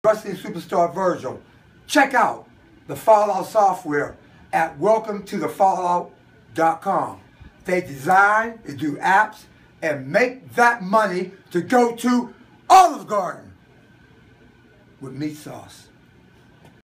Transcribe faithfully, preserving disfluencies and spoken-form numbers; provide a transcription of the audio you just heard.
wrestling superstar Virgil. Check out the Fallout software at welcome to the fallout dot com. They design, they do apps, and make that money to go to Olive Garden with meat sauce.